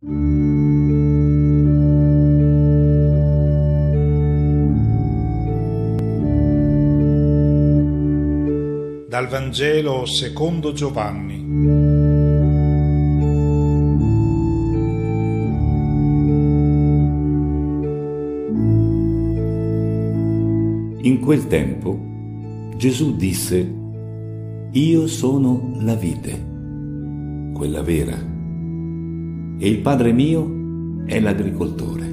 Dal Vangelo secondo Giovanni. In quel tempo Gesù disse: Io sono la vite, quella vera, e il Padre mio è l'agricoltore.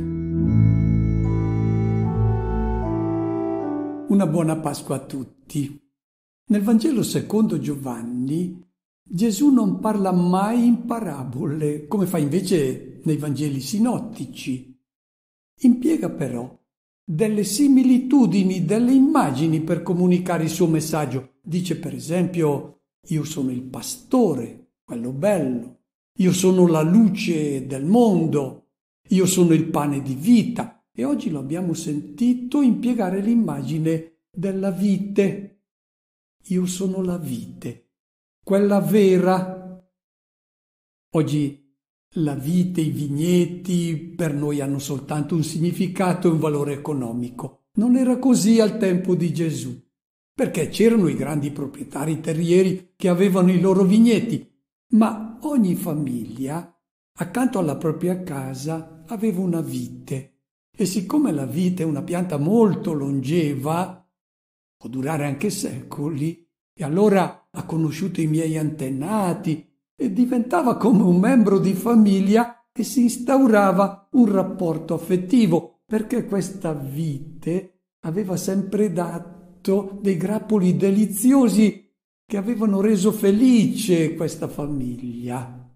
Una buona Pasqua a tutti. Nel Vangelo secondo Giovanni Gesù non parla mai in parabole, come fa invece nei Vangeli sinottici. Impiega però delle similitudini, delle immagini per comunicare il suo messaggio. Dice per esempio: io sono il pastore, quello bello, io sono la luce del mondo, io sono il pane di vita. E oggi lo abbiamo sentito impiegare l'immagine della vite. Io sono la vite, quella vera. Oggi la vite, i vigneti per noi hanno soltanto un significato e un valore economico. Non era così al tempo di Gesù, perché c'erano i grandi proprietari terrieri che avevano i loro vigneti, ma ogni famiglia, accanto alla propria casa, aveva una vite. E siccome la vite è una pianta molto longeva, può durare anche secoli, e allora ha conosciuto i miei antenati e diventava come un membro di famiglia e si instaurava un rapporto affettivo, perché questa vite aveva sempre dato dei grappoli deliziosi che avevano reso felice questa famiglia.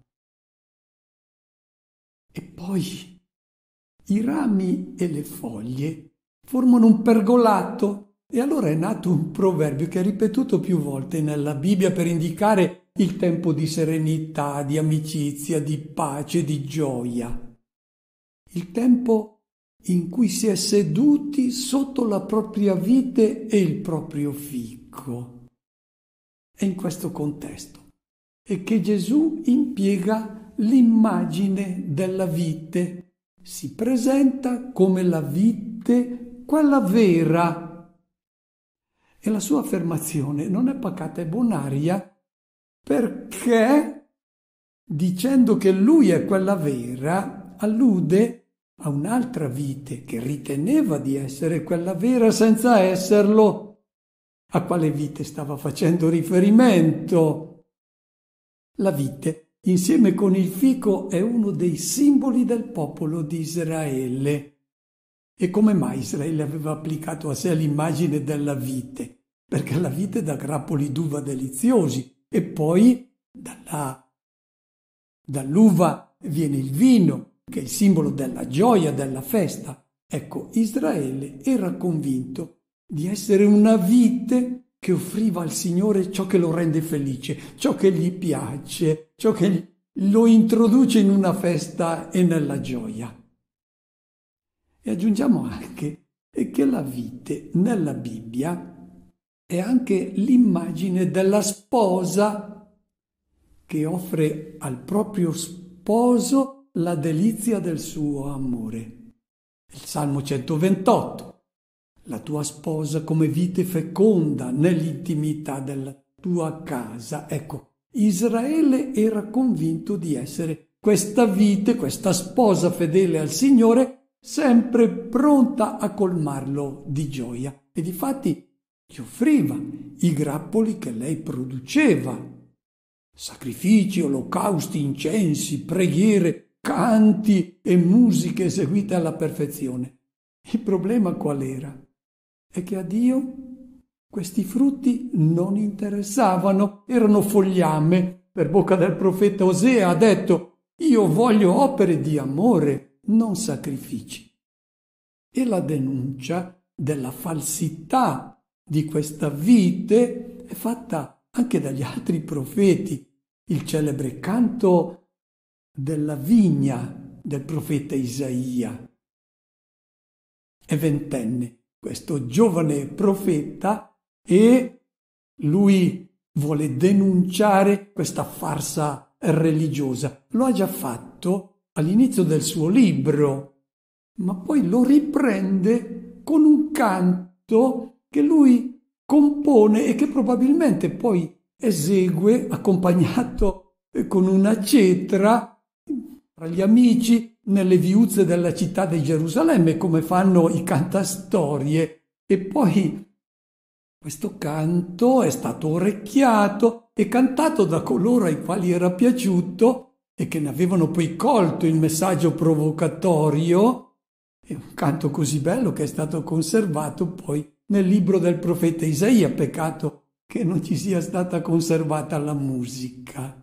E poi i rami e le foglie formano un pergolato. E allora è nato un proverbio che è ripetuto più volte nella Bibbia per indicare il tempo di serenità, di amicizia, di pace, di gioia. Il tempo in cui si è seduti sotto la propria vite e il proprio fico. È in questo contesto è che Gesù impiega l'immagine della vite. Si presenta come la vite, quella vera. E la sua affermazione non è pacata e bonaria, perché, dicendo che lui è quella vera, allude a un'altra vite che riteneva di essere quella vera senza esserlo. A quale vite stava facendo riferimento? La vite, insieme con il fico, è uno dei simboli del popolo di Israele. E come mai Israele aveva applicato a sé l'immagine della vite? Perché la vite dà grappoli d'uva deliziosi e poi dall'uva viene il vino, che è il simbolo della gioia, della festa. Ecco, Israele era convinto di essere una vite che offriva al Signore ciò che lo rende felice, ciò che gli piace, ciò che lo introduce in una festa e nella gioia. E aggiungiamo anche che la vite nella Bibbia è anche l'immagine della sposa che offre al proprio sposo la delizia del suo amore. Il Salmo 128. La tua sposa come vite feconda nell'intimità della tua casa. Ecco, Israele era convinto di essere questa vite, questa sposa fedele al Signore, sempre pronta a colmarlo di gioia. E difatti gli offriva i grappoli che lei produceva. Sacrifici, olocausti, incensi, preghiere, canti e musiche eseguite alla perfezione. Il problema qual era? È che a Dio questi frutti non interessavano, erano fogliame. Per bocca del profeta Osea ha detto: io voglio opere di amore, non sacrifici. E la denuncia della falsità di questa vite è fatta anche dagli altri profeti. Il celebre canto della vigna del profeta Isaia. È ventenne questo giovane profeta e lui vuole denunciare questa farsa religiosa. Lo ha già fatto all'inizio del suo libro, ma poi lo riprende con un canto che lui compone e che probabilmente poi esegue accompagnato con una cetra tra gli amici nelle viuzze della città di Gerusalemme, come fanno i cantastorie. E poi questo canto è stato orecchiato e cantato da coloro ai quali era piaciuto e che ne avevano poi colto il messaggio provocatorio. È un canto così bello che è stato conservato poi nel libro del profeta Isaia. Peccato che non ci sia stata conservata la musica.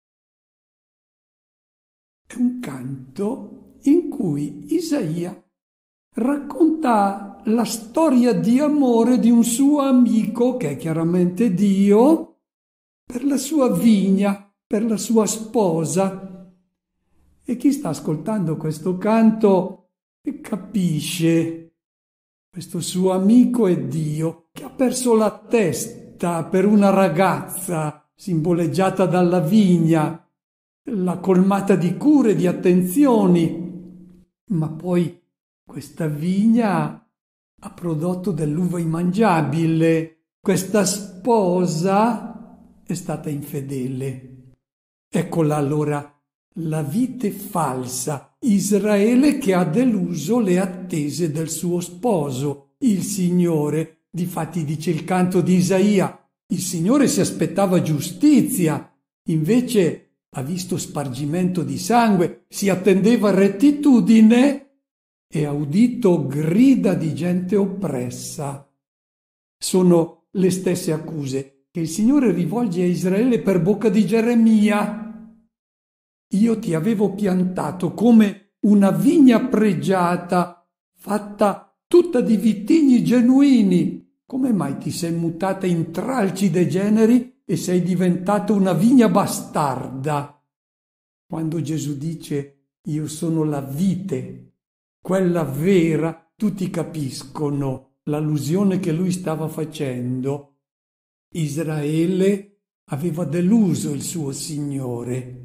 È un canto in cui Isaia racconta la storia di amore di un suo amico, che è chiaramente Dio, per la sua vigna, per la sua sposa. E chi sta ascoltando questo canto capisce: questo suo amico è Dio, che ha perso la testa per una ragazza simboleggiata dalla vigna, l'ha colmata di cure, di attenzioni, ma poi questa vigna ha prodotto dell'uva immangiabile. Questa sposa è stata infedele. Eccola allora la vite falsa, Israele che ha deluso le attese del suo sposo, il Signore. Difatti dice il canto di Isaia: il Signore si aspettava giustizia, invece ha visto spargimento di sangue, si attendeva rettitudine e ha udito grida di gente oppressa. Sono le stesse accuse che il Signore rivolge a Israele per bocca di Geremia. Io ti avevo piantato come una vigna pregiata, fatta tutta di vitigni genuini. Come mai ti sei mutata in tralci degeneri e sei diventata una vigna bastarda? Quando Gesù dice io sono la vite, quella vera, tutti capiscono l'allusione che lui stava facendo. Israele aveva deluso il suo Signore.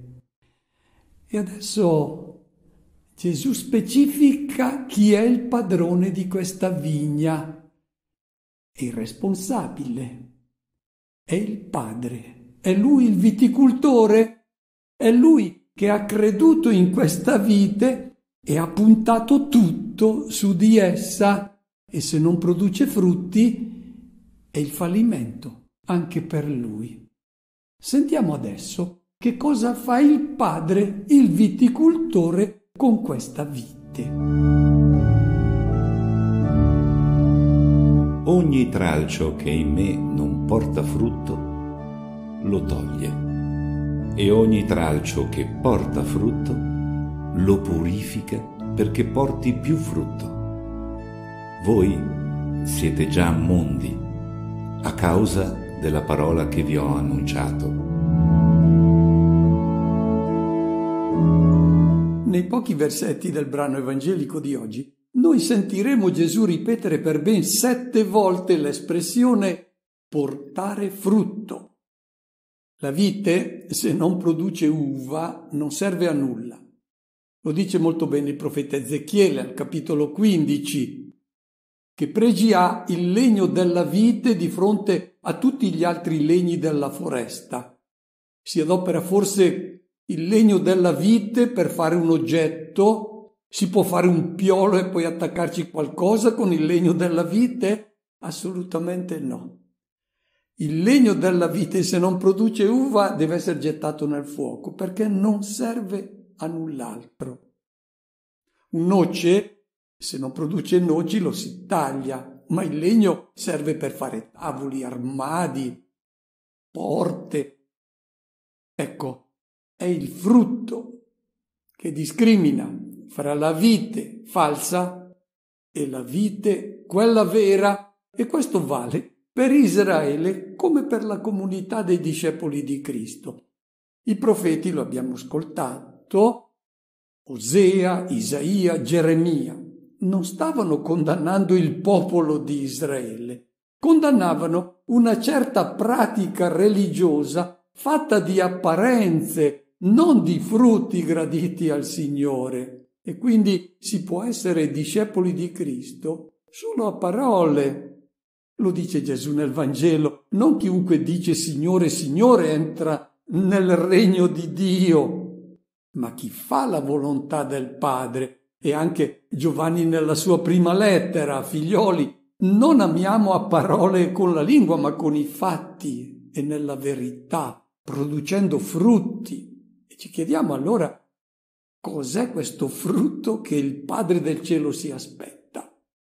E adesso Gesù specifica chi è il padrone di questa vigna. È il responsabile, è il Padre, è Lui il viticoltore, è Lui che ha creduto in questa vite e ha puntato tutto su di essa, e se non produce frutti è il fallimento anche per Lui. Sentiamo adesso che cosa fa il Padre, il viticoltore, con questa vite. Ogni tralcio che in me non porta frutto, lo toglie, e ogni tralcio che porta frutto, lo purifica perché porti più frutto. Voi siete già mondi a causa della parola che vi ho annunciato. Nei pochi versetti del brano evangelico di oggi, noi sentiremo Gesù ripetere per ben 7 volte l'espressione portare frutto. La vite, se non produce uva, non serve a nulla. Lo dice molto bene il profeta Ezechiele al capitolo 15. Che pregi ha il legno della vite di fronte a tutti gli altri legni della foresta? Si adopera forse il legno della vite per fare un oggetto? Si può fare un piolo e poi attaccarci qualcosa con il legno della vite? Assolutamente no. Il legno della vite, se non produce uva, deve essere gettato nel fuoco, perché non serve a null'altro. Un noce, se non produce noci, lo si taglia, ma il legno serve per fare tavoli, armadi, porte. Ecco, è il frutto che discrimina fra la vite falsa e la vite, quella vera, e questo vale per Israele come per la comunità dei discepoli di Cristo. I profeti, lo abbiamo ascoltato, Osea, Isaia, Geremia, non stavano condannando il popolo di Israele, condannavano una certa pratica religiosa fatta di apparenze, non di frutti graditi al Signore. E quindi si può essere discepoli di Cristo solo a parole. Lo dice Gesù nel Vangelo: non chiunque dice Signore, Signore entra nel regno di Dio, ma chi fa la volontà del Padre. E anche Giovanni nella sua prima lettera: figlioli, non amiamo a parole con la lingua, ma con i fatti e nella verità, producendo frutti. E ci chiediamo allora: cos'è questo frutto che il Padre del cielo si aspetta?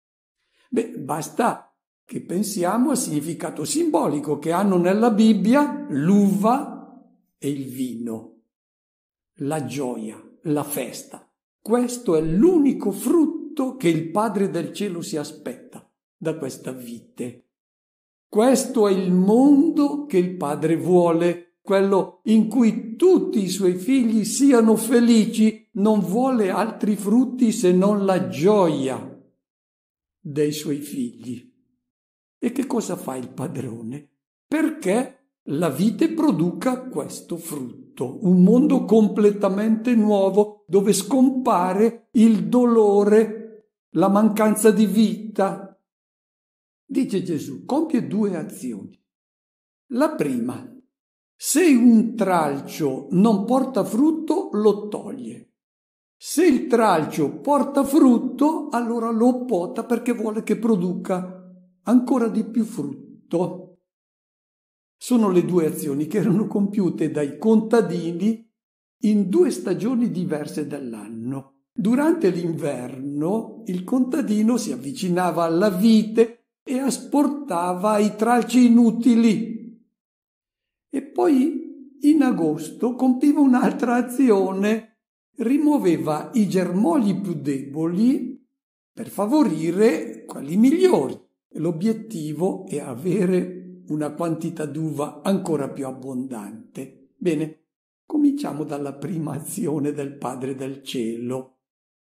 Basta che pensiamo al significato simbolico che hanno nella Bibbia l'uva e il vino, la gioia, la festa. Questo è l'unico frutto che il Padre del cielo si aspetta da questa vite. Questo è il mondo che il Padre vuole, quello in cui tutti i suoi figli siano felici. Non vuole altri frutti se non la gioia dei suoi figli. E che cosa fa il padrone? Perché la vite produca questo frutto, un mondo completamente nuovo dove scompare il dolore, la mancanza di vita. Dice Gesù, compie 2 azioni. La prima: se un tralcio non porta frutto, lo toglie. Se il tralcio porta frutto, allora lo pota perché vuole che produca ancora di più frutto. Sono le 2 azioni che erano compiute dai contadini in 2 stagioni diverse dell'anno. Durante l'inverno il contadino si avvicinava alla vite e asportava i tralci inutili. E poi in agosto compiva un'altra azione: rimuoveva i germogli più deboli per favorire quelli migliori. L'obiettivo è avere una quantità d'uva ancora più abbondante. Bene, cominciamo dalla prima azione del Padre del Cielo.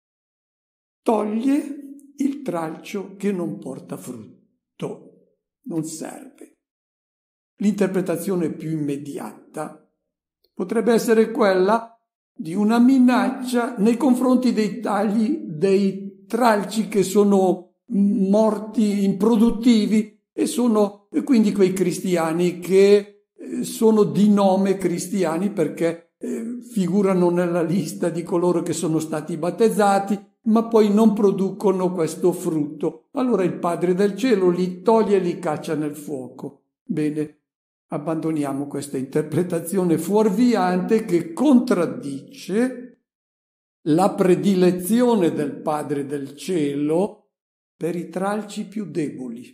Toglie il tralcio che non porta frutto, non serve. L'interpretazione più immediata potrebbe essere quella di una minaccia nei confronti dei tagli dei tralci che sono morti, improduttivi, e sono quindi quei cristiani che sono di nome cristiani perché figurano nella lista di coloro che sono stati battezzati, ma poi non producono questo frutto. Allora il Padre del cielo li toglie e li caccia nel fuoco. Bene, abbandoniamo questa interpretazione fuorviante che contraddice la predilezione del Padre del cielo per i tralci più deboli.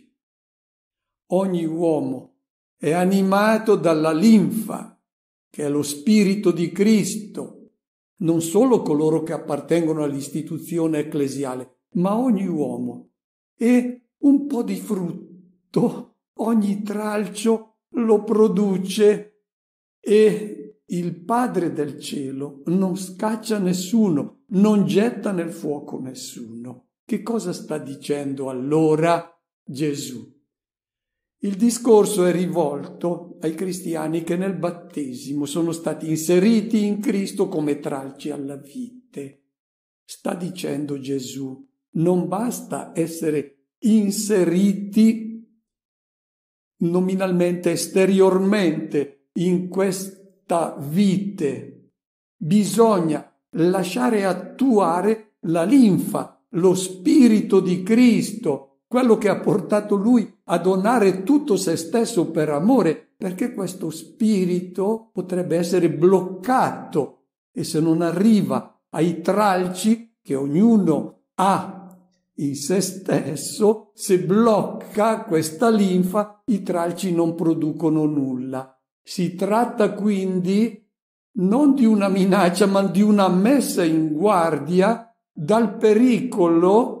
Ogni uomo è animato dalla linfa, che è lo spirito di Cristo, non solo coloro che appartengono all'istituzione ecclesiale, ma ogni uomo. E un po' di frutto, ogni tralcio lo produce, e il Padre del cielo non scaccia nessuno, non getta nel fuoco nessuno. Che cosa sta dicendo allora Gesù? Il discorso è rivolto ai cristiani che nel battesimo sono stati inseriti in Cristo come tralci alla vite. Sta dicendo Gesù, non basta essere inseriti nominalmente, esteriormente in questa vite. Bisogna lasciare attuare la linfa, lo spirito di Cristo, quello che ha portato lui a donare tutto se stesso per amore, perché questo spirito potrebbe essere bloccato, e se non arriva ai tralci che ognuno ha in se stesso, se blocca questa linfa, i tralci non producono nulla. Si tratta quindi non di una minaccia, ma di una messa in guardia dal pericolo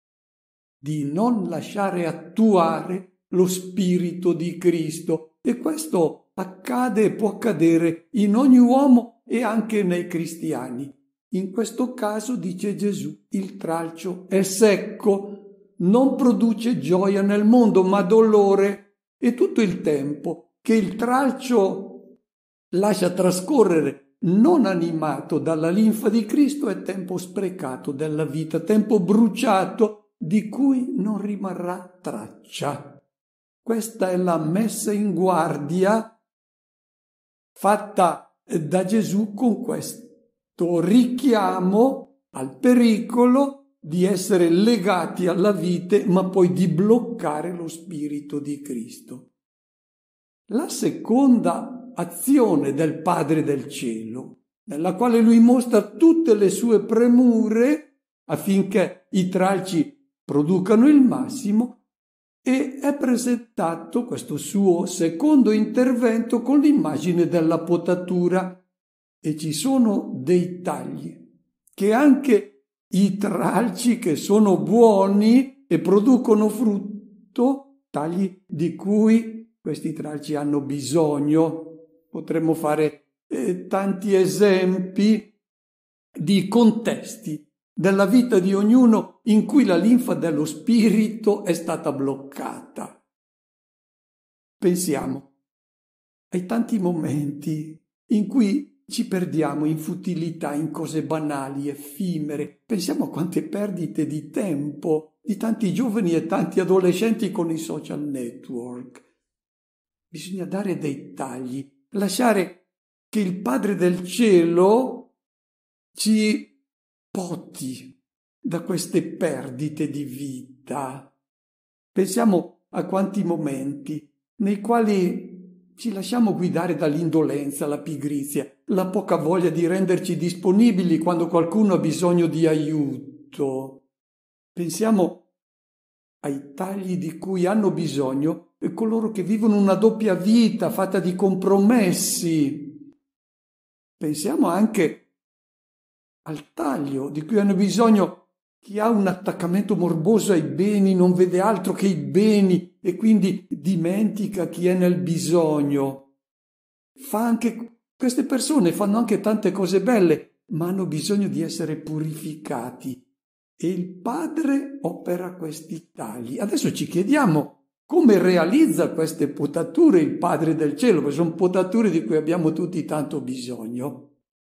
di non lasciare attuare lo spirito di Cristo. E questo accade e può accadere in ogni uomo e anche nei cristiani. In questo caso, dice Gesù, il tralcio è secco, non produce gioia nel mondo, ma dolore. E tutto il tempo che il tralcio lascia trascorrere non animato dalla linfa di Cristo è tempo sprecato della vita, tempo bruciato di cui non rimarrà traccia. Questa è la messa in guardia fatta da Gesù con questo richiamo al pericolo di essere legati alla vite, ma poi di bloccare lo Spirito di Cristo. La seconda azione del Padre del Cielo, nella quale lui mostra tutte le sue premure affinché i tralci producano il massimo, e è presentato questo suo secondo intervento con l'immagine della potatura, e ci sono dei tagli che anche i tralci che sono buoni e producono frutto, tagli di cui questi tralci hanno bisogno. Potremmo fare tanti esempi di contesti della vita di ognuno in cui la linfa dello spirito è stata bloccata. Pensiamo ai tanti momenti in cui ci perdiamo in futilità, in cose banali, effimere. Pensiamo a quante perdite di tempo di tanti giovani e tanti adolescenti con i social network. Bisogna dare dei tagli, lasciare che il Padre del Cielo ci poti da queste perdite di vita. Pensiamo a quanti momenti nei quali ci lasciamo guidare dall'indolenza, la pigrizia, la poca voglia di renderci disponibili quando qualcuno ha bisogno di aiuto. Pensiamo ai tagli di cui hanno bisogno coloro che vivono una doppia vita fatta di compromessi. Pensiamo anche al taglio di cui hanno bisogno chi ha un attaccamento morboso ai beni, non vede altro che i beni e quindi dimentica chi è nel bisogno. Queste persone fanno anche tante cose belle, ma hanno bisogno di essere purificati. E il Padre opera questi tagli. Adesso ci chiediamo come realizza queste potature il Padre del Cielo, perché sono potature di cui abbiamo tutti tanto bisogno.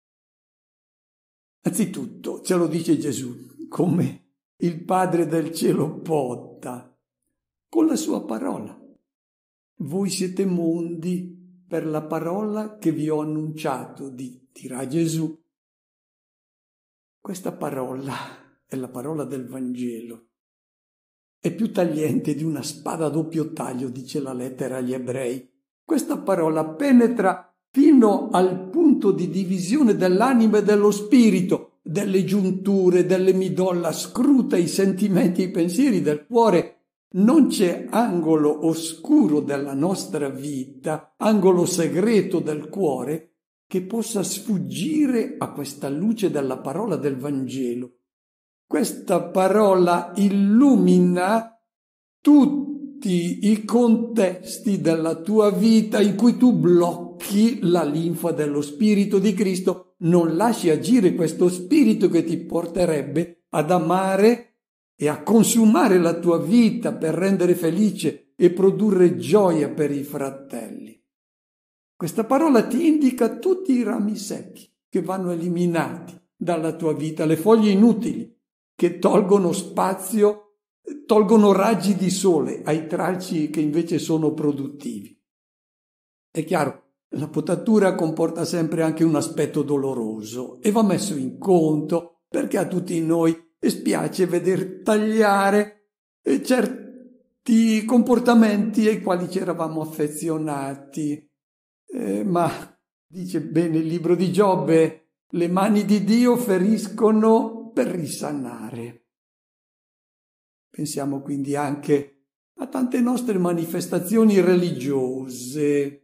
Anzitutto, ce lo dice Gesù, come il Padre del Cielo pota, con la sua parola. Voi siete mondi per la parola che vi ho annunciato, dirà Gesù. Questa parola è la parola del Vangelo. È più tagliente di una spada a doppio taglio, dice la lettera agli Ebrei. Questa parola penetra fino al punto di divisione dell'anima e dello spirito, delle giunture, delle midolla, scruta i sentimenti e i pensieri del cuore. Non c'è angolo oscuro della nostra vita, angolo segreto del cuore, che possa sfuggire a questa luce della parola del Vangelo. Questa parola illumina tutti i contesti della tua vita in cui tu blocchi la linfa dello Spirito di Cristo, non lasci agire questo Spirito che ti porterebbe ad amare e a consumare la tua vita per rendere felice e produrre gioia per i fratelli. Questa parola ti indica tutti i rami secchi che vanno eliminati dalla tua vita, le foglie inutili che tolgono spazio, tolgono raggi di sole ai tralci che invece sono produttivi. È chiaro, la potatura comporta sempre anche un aspetto doloroso e va messo in conto perché a tutti noi spiace veder tagliare certi comportamenti ai quali ci eravamo affezionati. Ma dice bene il libro di Giobbe, le mani di Dio feriscono per risanare. Pensiamo quindi anche a tante nostre manifestazioni religiose,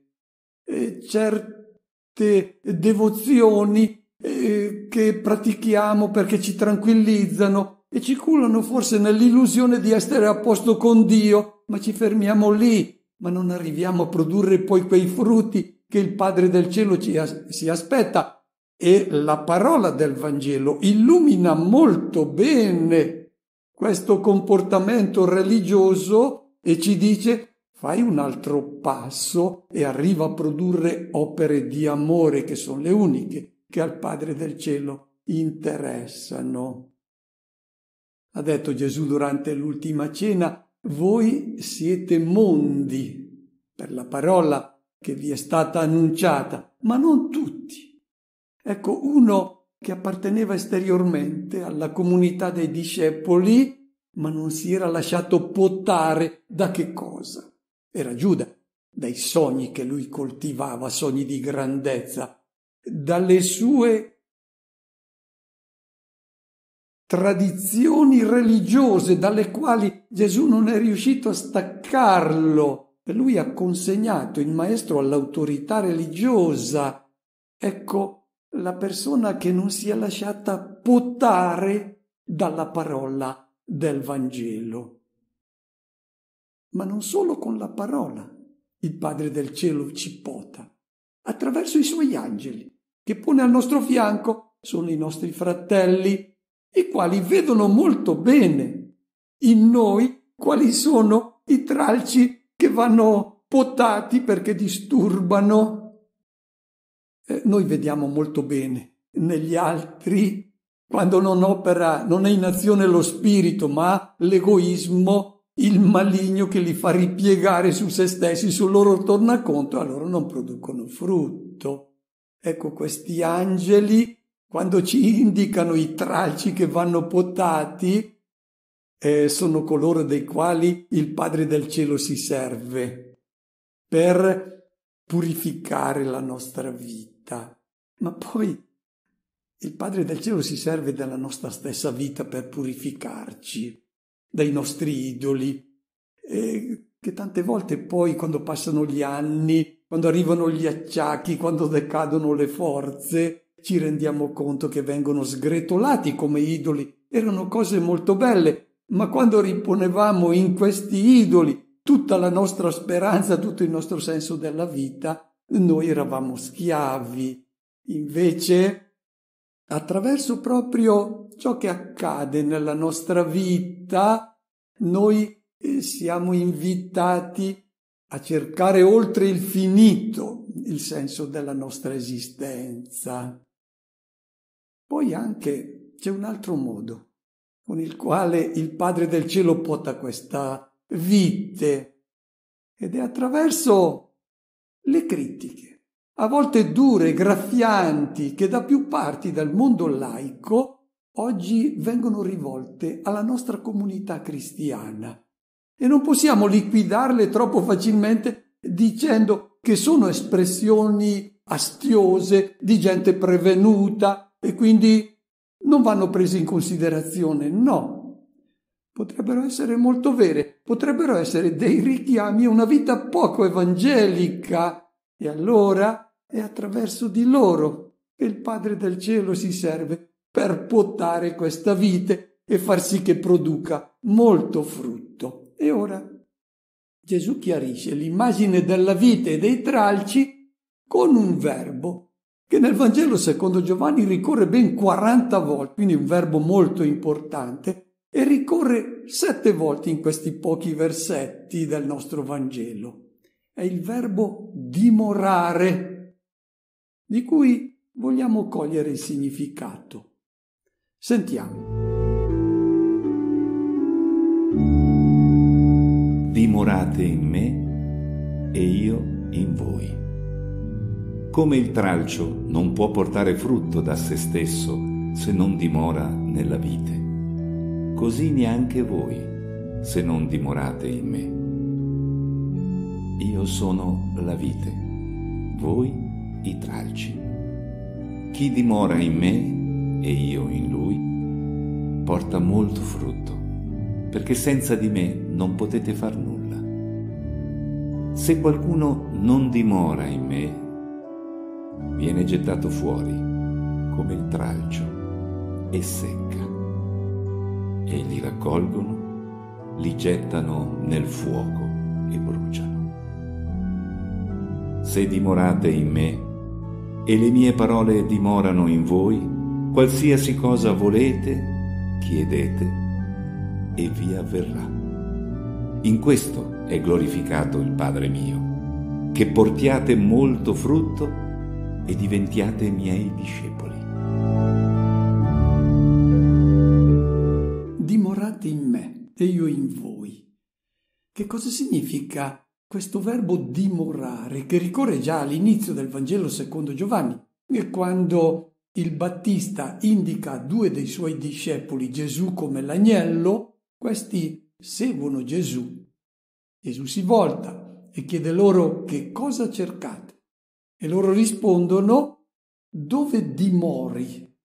certe devozioni che pratichiamo perché ci tranquillizzano e ci cullano forse nell'illusione di essere a posto con Dio, ma ci fermiamo lì, ma non arriviamo a produrre poi quei frutti che il Padre del Cielo si aspetta. E la parola del Vangelo illumina molto bene questo comportamento religioso e ci dice: fai un altro passo e arriva a produrre opere di amore che sono le uniche che al Padre del cielo interessano. Ha detto Gesù durante l'ultima cena: voi siete mondi per la parola che vi è stata annunciata, ma non tutti. Ecco, uno che apparteneva esteriormente alla comunità dei discepoli, ma non si era lasciato potare da che cosa? Era Giuda, dai sogni che lui coltivava, sogni di grandezza, dalle sue tradizioni religiose dalle quali Gesù non è riuscito a staccarlo, e lui ha consegnato il maestro all'autorità religiosa. Ecco, la persona che non si è lasciata potare dalla parola del Vangelo. Ma non solo con la parola il Padre del cielo ci pota, attraverso i suoi angeli, che pone al nostro fianco, sono i nostri fratelli, i quali vedono molto bene in noi quali sono i tralci che vanno potati perché disturbano. Noi vediamo molto bene negli altri quando non è in azione lo spirito, ma l'egoismo, il maligno che li fa ripiegare su se stessi, sul loro tornaconto, allora non producono frutto. Ecco, questi angeli, quando ci indicano i tralci che vanno potati, sono coloro dei quali il Padre del cielo si serve per purificare la nostra vita. Ma poi il Padre del cielo si serve della nostra stessa vita per purificarci dai nostri idoli, che tante volte poi, quando passano gli anni, quando arrivano gli acciacchi, quando decadono le forze, ci rendiamo conto che vengono sgretolati come idoli. Erano cose molto belle, ma quando riponevamo in questi idoli tutta la nostra speranza, tutto il nostro senso della vita, noi eravamo schiavi. Invece, attraverso proprio ciò che accade nella nostra vita, noi siamo invitati a cercare oltre il finito il senso della nostra esistenza. Poi anche c'è un altro modo con il quale il Padre del cielo pota questa vite, ed è attraverso le critiche, a volte dure, graffianti, che da più parti del mondo laico oggi vengono rivolte alla nostra comunità cristiana. E non possiamo liquidarle troppo facilmente dicendo che sono espressioni astiose di gente prevenuta e quindi non vanno prese in considerazione. No, potrebbero essere molto vere, potrebbero essere dei richiami a una vita poco evangelica, e allora è attraverso di loro che il Padre del cielo si serve per potare questa vite e far sì che produca molto frutto. E ora Gesù chiarisce l'immagine della vite e dei tralci con un verbo che nel Vangelo secondo Giovanni ricorre ben 40 volte, quindi un verbo molto importante, e ricorre 7 volte in questi pochi versetti del nostro Vangelo. È il verbo dimorare, di cui vogliamo cogliere il significato. Sentiamo. Dimorate in me e io in voi. Come il tralcio non può portare frutto da se stesso se non dimora nella vite, così neanche voi se non dimorate in me. Io sono la vite, voi i tralci. Chi dimora in me e io in lui porta molto frutto, perché senza di me non potete far nulla. Se qualcuno non dimora in me, viene gettato fuori come il tralcio e secca, e li raccolgono, li gettano nel fuoco e bruciano. Se dimorate in me e le mie parole dimorano in voi, qualsiasi cosa volete, chiedete e vi avverrà. In questo è glorificato il Padre mio, che portiate molto frutto e diventiate miei discepoli. e io in voi. Che cosa significa questo verbo dimorare, che ricorre già all'inizio del Vangelo secondo Giovanni, e quando il Battista indica a 2 dei suoi discepoli Gesù come l'agnello, questi seguono Gesù. Gesù si volta e chiede loro che cosa cercate, e loro rispondono: dove dimori?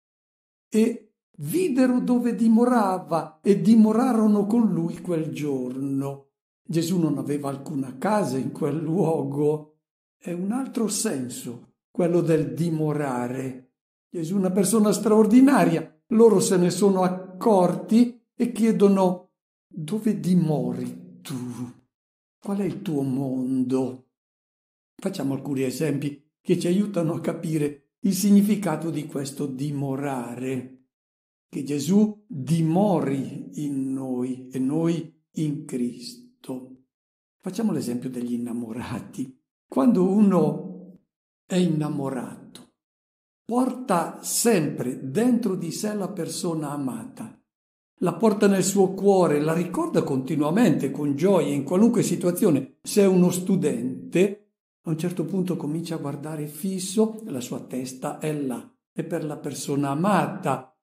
E videro dove dimorava e dimorarono con lui quel giorno. Gesù non aveva alcuna casa in quel luogo. È un altro senso, quello del dimorare. Gesù è una persona straordinaria. Loro se ne sono accorti e chiedono: dove dimori tu? Qual è il tuo mondo? Facciamo alcuni esempi che ci aiutano a capire il significato di questo dimorare. Che Gesù dimori in noi e noi in Cristo. Facciamo l'esempio degli innamorati. Quando uno è innamorato, porta sempre dentro di sé la persona amata, la porta nel suo cuore, la ricorda continuamente con gioia in qualunque situazione. Se è uno studente, a un certo punto comincia a guardare fisso, la sua testa è là, è per la persona amata.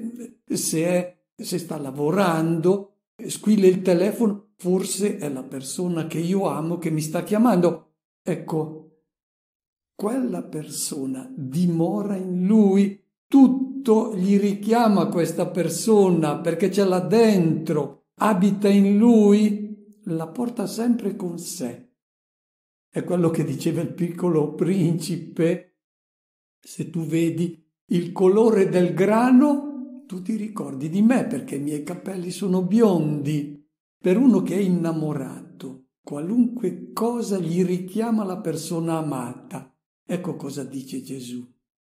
Se sta lavorando, squilla il telefono, forse è la persona che io amo che mi sta chiamando. Ecco, quella persona dimora in lui, tutto gli richiama questa persona perché ce l'ha dentro, abita in lui, la porta sempre con sé. È quello che diceva il Piccolo Principe: se tu vedi il colore del grano, tu ti ricordi di me perché i miei capelli sono biondi. Per uno che è innamorato, qualunque cosa gli richiama la persona amata. Ecco cosa dice Gesù: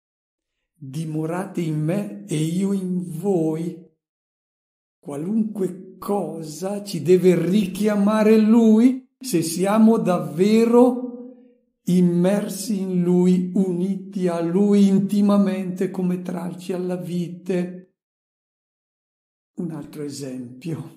dimorate in me e io in voi. Qualunque cosa ci deve richiamare lui se siamo davvero immersi in lui, uniti a lui intimamente come tralci alla vite. Un altro esempio.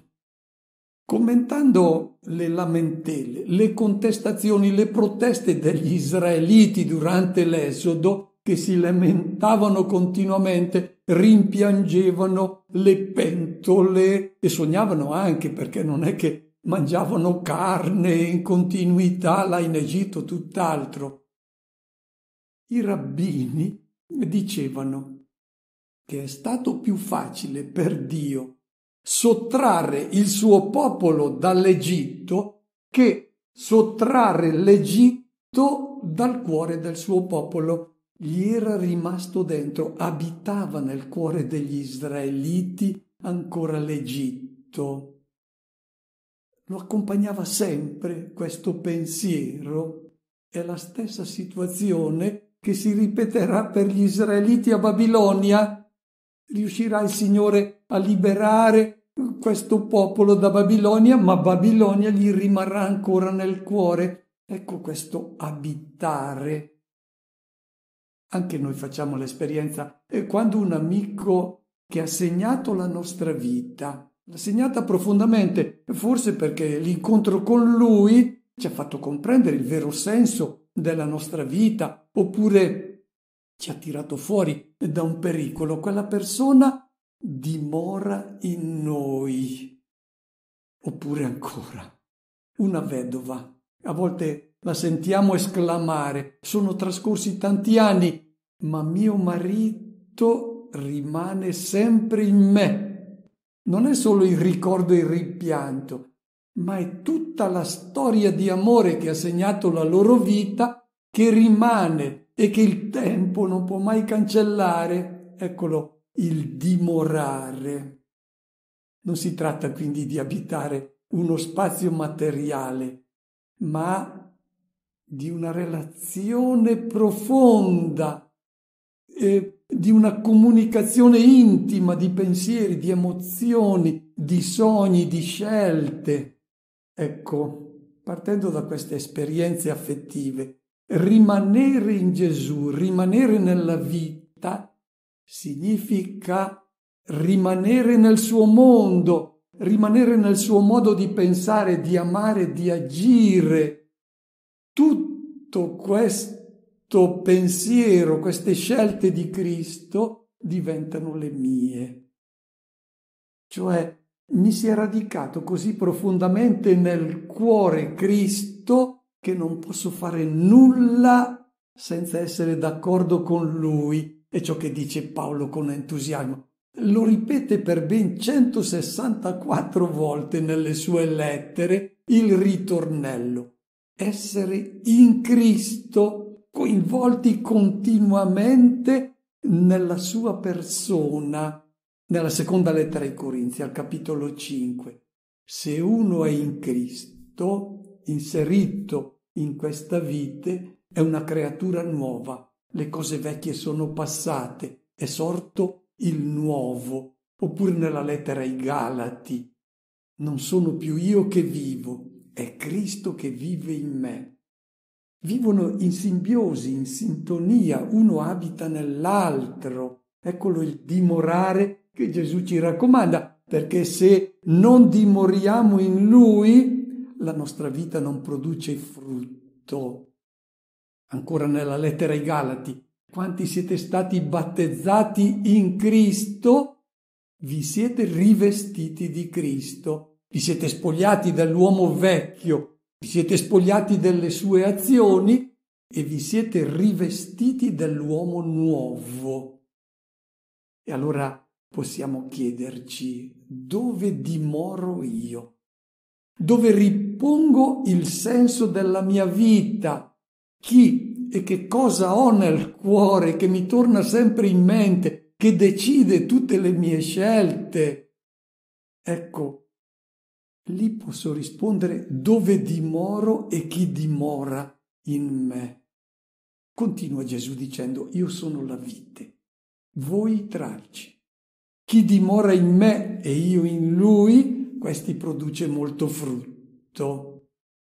Commentando le lamentele, le contestazioni, le proteste degli israeliti durante l'Esodo, che si lamentavano continuamente, rimpiangevano le pentole e sognavano anche, perché non è che mangiavano carne in continuità là in Egitto, tutt'altro. I rabbini dicevano che è stato più facile per Dio sottrarre il suo popolo dall'Egitto che sottrarre l'Egitto dal cuore del suo popolo. Gli era rimasto dentro, abitava nel cuore degli israeliti ancora l'Egitto. Lo accompagnava sempre questo pensiero. È la stessa situazione che si ripeterà per gli israeliti a Babilonia. Riuscirà il Signore a liberare questo popolo da Babilonia, ma Babilonia gli rimarrà ancora nel cuore. Ecco questo abitare. Anche noi facciamo l'esperienza. Quando un amico che ha segnato la nostra vita, l'ha segnata profondamente, forse perché l'incontro con lui ci ha fatto comprendere il vero senso della nostra vita, oppure ci ha tirato fuori da un pericolo, quella persona dimora in noi. Oppure ancora, una vedova. A volte la sentiamo esclamare: sono trascorsi tanti anni, ma mio marito rimane sempre in me. Non è solo il ricordo e il rimpianto, ma è tutta la storia di amore che ha segnato la loro vita, che rimane e che il tempo non può mai cancellare. Eccolo, il dimorare. Non si tratta quindi di abitare uno spazio materiale, ma di una relazione profonda, di una comunicazione intima di pensieri, di emozioni, di sogni, di scelte. Ecco, partendo da queste esperienze affettive, rimanere in Gesù, rimanere nella vita, significa rimanere nel suo mondo, rimanere nel suo modo di pensare, di amare, di agire. Tutto questo pensiero, queste scelte di Cristo diventano le mie. Cioè, mi si è radicato così profondamente nel cuore Cristo che non posso fare nulla senza essere d'accordo con Lui. È ciò che dice Paolo con entusiasmo. Lo ripete per ben 164 volte nelle sue lettere il ritornello. Essere in Cristo, coinvolti continuamente nella sua persona. Nella seconda lettera ai Corinzi, al capitolo 5. Se uno è in Cristo, inserito in questa vite, è una creatura nuova. Le cose vecchie sono passate, è sorto il nuovo. Oppure nella lettera ai Galati, non sono più io che vivo, è Cristo che vive in me. Vivono in simbiosi, in sintonia, uno abita nell'altro. Eccolo il dimorare che Gesù ci raccomanda, perché se non dimoriamo in Lui, la nostra vita non produce frutto. Ancora nella lettera ai Galati, quanti siete stati battezzati in Cristo, vi siete rivestiti di Cristo, vi siete spogliati dell'uomo vecchio, vi siete spogliati delle sue azioni e vi siete rivestiti dell'uomo nuovo. E allora possiamo chiederci: dove dimoro io? Dove ripongo il senso della mia vita? Chi e che cosa ho nel cuore che mi torna sempre in mente, che decide tutte le mie scelte? Ecco, lì posso rispondere dove dimoro e chi dimora in me. Continua Gesù dicendo: io sono la vite, voi i tralci. Chi dimora in me e io in lui, questi produce molto frutto.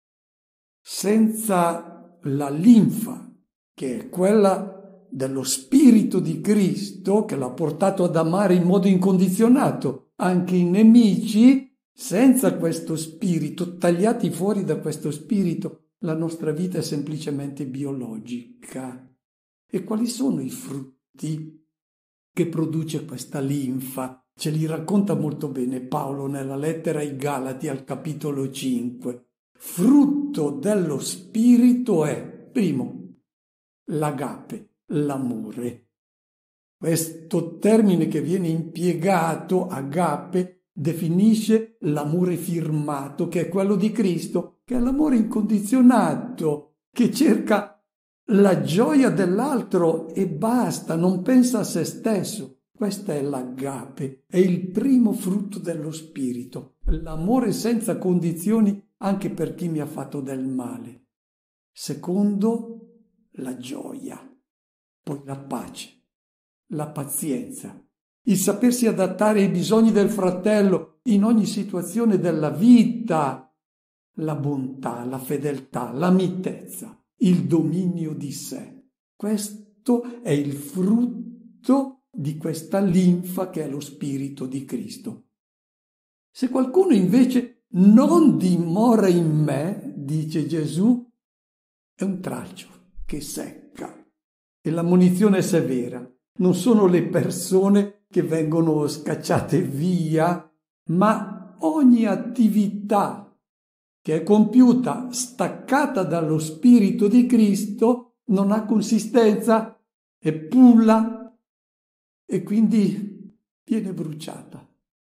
Senza la linfa, che è quella dello Spirito di Cristo, che l'ha portato ad amare in modo incondizionato anche i nemici, senza questo Spirito, tagliati fuori da questo Spirito, la nostra vita è semplicemente biologica. E quali sono i frutti che produce questa linfa? Ce li racconta molto bene Paolo nella lettera ai Galati al capitolo 5. Frutto dello Spirito è, primo, l'agape, l'amore. Questo termine che viene impiegato, agape, definisce l'amore firmato, che è quello di Cristo, che è l'amore incondizionato, che cerca la gioia dell'altro e basta, non pensa a se stesso. Questa è l'agape, è il primo frutto dello Spirito, l'amore senza condizioni anche per chi mi ha fatto del male. Secondo, la gioia, poi la pace, la pazienza, il sapersi adattare ai bisogni del fratello in ogni situazione della vita, la bontà, la fedeltà, la mitezza, il dominio di sé. Questo è il frutto di questa linfa che è lo Spirito di Cristo. Se qualcuno invece non dimora in me, dice Gesù, è un tralcio che secca. E l'ammonizione è severa. Non sono le persone che vengono scacciate via, ma ogni attività che è compiuta staccata dallo Spirito di Cristo non ha consistenza, è pulla e quindi viene bruciata.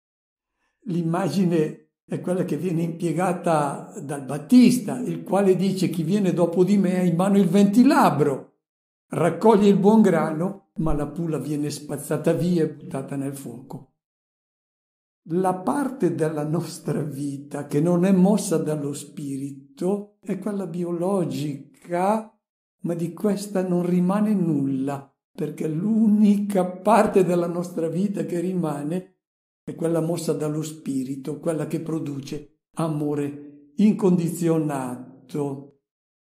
L'immagine è quella che viene impiegata dal Battista, il quale dice: chi viene dopo di me ha in mano il ventilabro, raccoglie il buon grano, ma la pulla viene spazzata via e buttata nel fuoco. La parte della nostra vita che non è mossa dallo Spirito è quella biologica, ma di questa non rimane nulla, perché l'unica parte della nostra vita che rimane è quella mossa dallo Spirito, quella che produce amore incondizionato.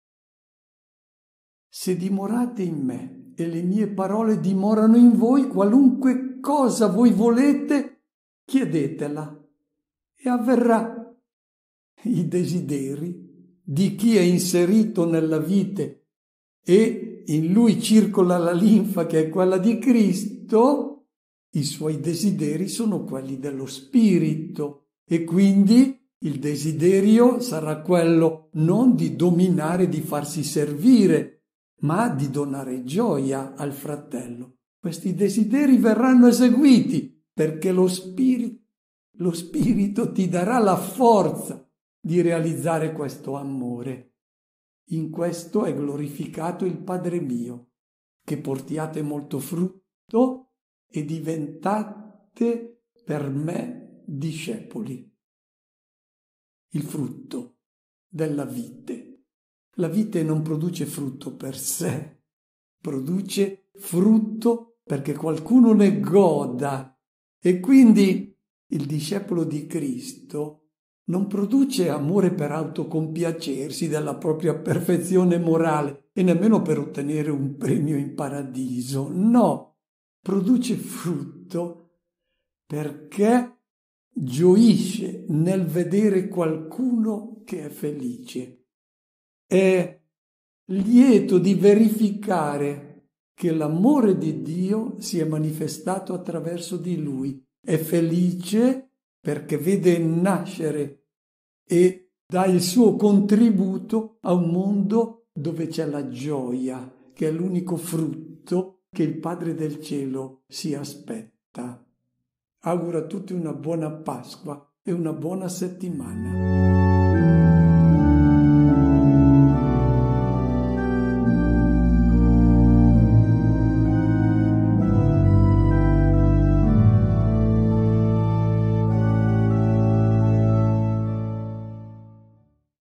Se dimorate in me e le mie parole dimorano in voi, qualunque cosa voi volete, chiedetela e avverrà. I desideri di chi è inserito nella vite e in lui circola la linfa che è quella di Cristo, i suoi desideri sono quelli dello Spirito e quindi il desiderio sarà quello non di dominare, di farsi servire, ma di donare gioia al fratello. Questi desideri verranno eseguiti perché lo Spirito ti darà la forza di realizzare questo amore. In questo è glorificato il Padre mio, che portiate molto frutto e diventate per me discepoli. Il frutto della vite. La vite non produce frutto per sé, produce frutto perché qualcuno ne goda. E quindi il discepolo di Cristo non produce amore per autocompiacersi della propria perfezione morale e nemmeno per ottenere un premio in paradiso. No, produce frutto perché gioisce nel vedere qualcuno che è felice. È lieto di verificare che l'amore di Dio si è manifestato attraverso di lui. È felice perché vede nascere e dà il suo contributo a un mondo dove c'è la gioia, che è l'unico frutto che il Padre del Cielo si aspetta. Auguro a tutti una buona Pasqua e una buona settimana.